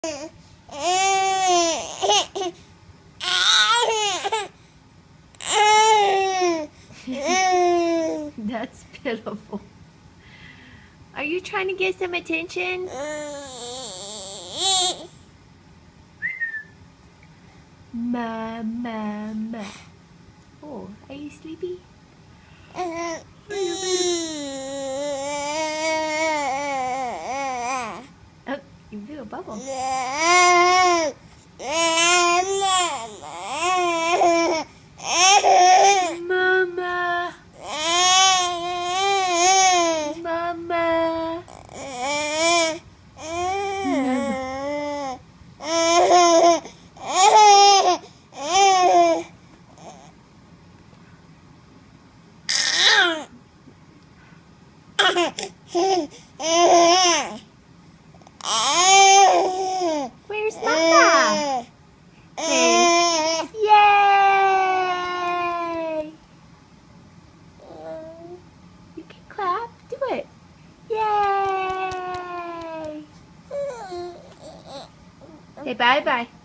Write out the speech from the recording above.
That's pitiful. Are you trying to get some attention? Ma, ma, ma. Oh, are you sleepy? Oh, you blew a bubble. Mama. Mama. Where's Mama? Say, yay! You can clap. Do it. Yay! Say bye-bye.